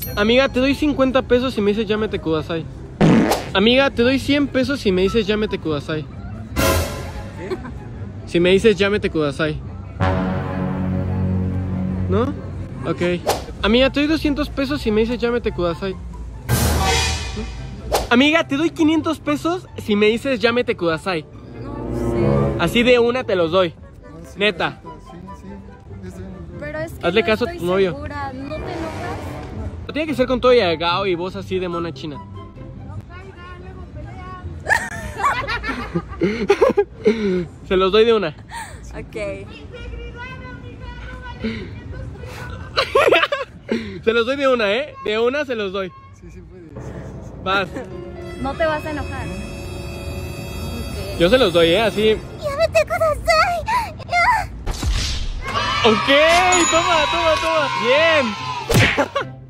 Amiga, te doy 50 pesos y me dices llámete kudasai. Amiga, te doy 100 pesos y me dices llámete kudasai. ¿Qué? Si me dices llámete kudasai. ¿No? Ok. Amiga, te doy 200 pesos y me dices llámete kudasai. ¿No? Amiga, te doy 500 pesos si me dices llámete kudasai. No sé. Así de una te los doy. No, sí, Neta. Sí, sí. Pero es que Hazle no caso a estoy tu novio. segura. ¿No te enojas? Tiene que ser con todo y agao y voz así de mona china. Se los doy de una. Ok. Se los doy de una, ¿eh? De una se los doy. Sí, sí puede. Sí, sí, sí. Vas. No te vas a enojar. Ok. Yo se los doy, ¿eh? Así. ¡Llámate kudasai! Ok, toma, toma, toma. Bien.